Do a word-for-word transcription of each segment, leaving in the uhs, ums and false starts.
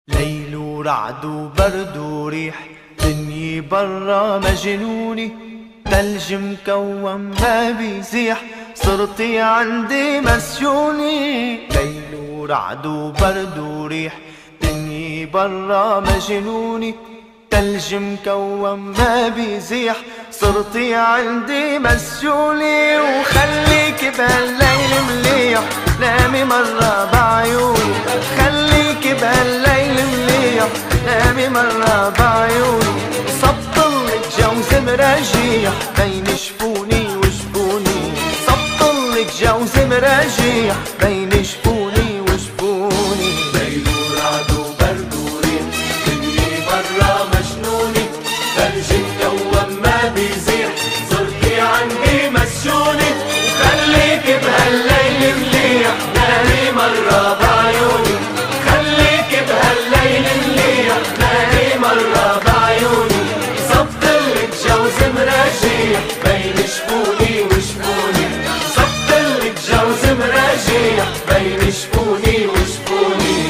ليل ورعد وبرد وريح، دنيا برا مجنوني، تلج مكوم ما بيزيح، صرتي عندي مسجوني. ليل ورعد وبرد وريح، دنيا برا مجنوني، تلج مكوم ما بيزيح، صرتي عندي مسجوني. وخليك بهالليل مليح، نامي مرة بعيوني، خليك بهالليل مليح، نامي مرة بعيوني. صبطلك جوز مراجيح بين شفوني وشفوني، صبطلك جوز مراجيح بين شفوني وشفوني. ليل ورعد وبرد وريح، دنيا برا مجنوني، ثلج مكوم ما بيزيح، صرتي عندي مسجوني. وخليك بهالليل مليح، نامي مرة بعيوني، خليك بهالليل مليح، نامي مرة بعيوني. صبتلك جوز مراجيح بين شفوني وشفوني، صبتلك جوز مراجيح بين شفوني وشفوني.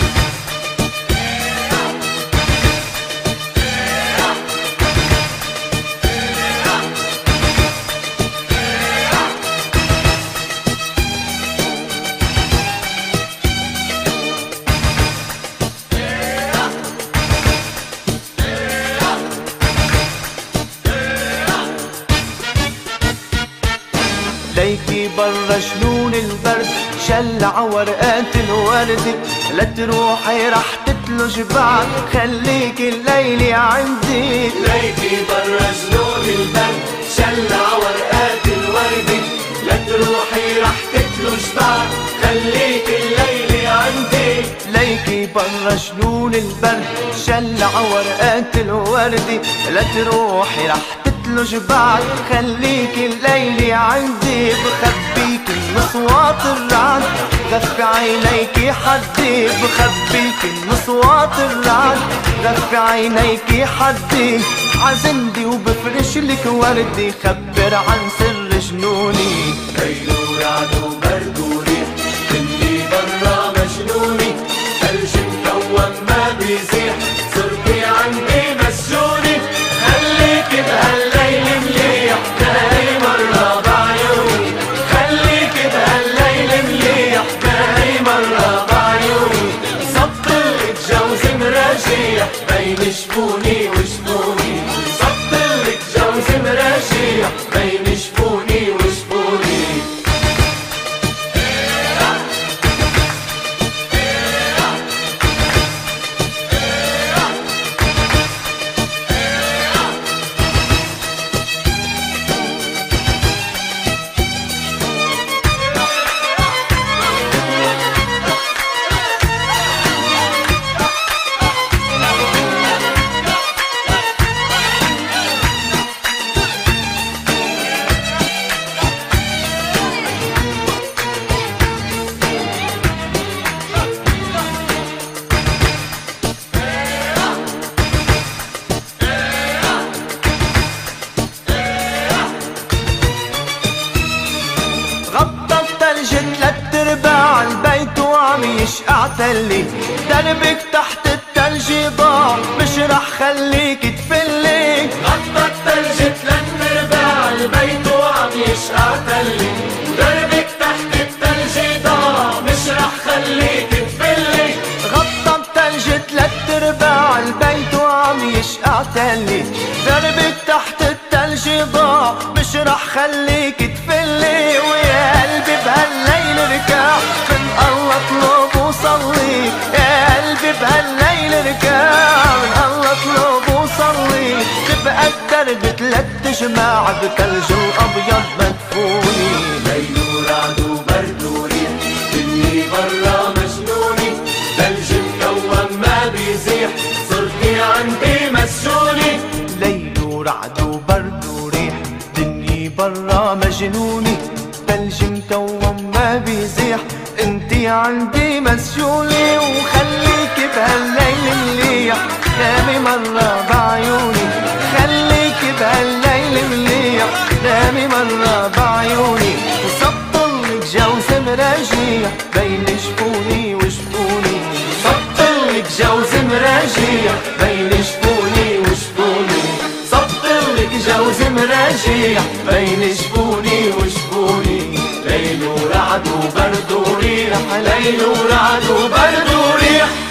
ليكي برا جنون البرد، شلع ورقات الورد، لا تروحي رح تتلج بعد، خليكي الليلة عندي. ليكي برا جنون البرد، شلع ورقات الورد، لا تروحي رح تتلج بعد، خليكي الليلة عندي. ليكي برا جنون البرد، شلع ورقات الورد، لا تروحي رح تتلج بعد، خليكي الليلة عندي. بخبيك من صوات الرعد، غفي عينيكي حدي، بخبيك من صوات الرعد، غفي عينيكي حدي. عزندي وبفرش لك وردي، خبر عن سر جنوني. ليل ورعد وبرد وريح، دنيا برا مجنوني، ثلج مكوم ما بيزيح، صرتي عندي مسجوني. خليك بهالليل مليح، نامي مرة بعيوني، خليك بهالليل مليح، نامي مرة بعيوني. صبتلك جوز مراجيح بين شفوني وشفوني، صبتلك جوز مراجيح بين شفوني وشفوني. تلات ارباع البيت وعم يشقع تلي، دربك تحت التلج ضاع، مش رح خليك تفلي. غطى التلج تلات ارباع البيت وعم يشقع تلي، دربك تحت التلج ضاع، مش رح خليك تفلي. غطى التلج تلات ارباع البيت وعم يشقع تلي، دربك تحت التلج ضاع، مش رح خليك تفلي. ويا قلبي بهالليل اركع، من الله اطلب وصلي، يا قلبي بهالليل اركع، من الله اطلب وصلي. تبقى الدرب تلات جماع بتلج الابيض مدفوني. ليل ورعد وبرد وريح، دنيا برا مجنوني، ثلج مكوم ما بيزيح، صرتي عندي مسجوني. ليل ورعد وبرد وريح، دنيا برا مجنوني، تلج مكوم ما بيزيح، انتي عندي مسجوني. وخليكي بهالليل مليح، نامي مرة بعيوني، خليكي بهالليل مليح، نامي مرة بعيوني. وصبطلك جوز مراجيح بين شفوني وشفوني، صبطلك جوز مراجيح بين شفوني وشفوني، سطرلك جوز مراجيح بين شفوني وشفوني. ليل ورعد وبرد وريح، ليل ورعد وبرد وريح.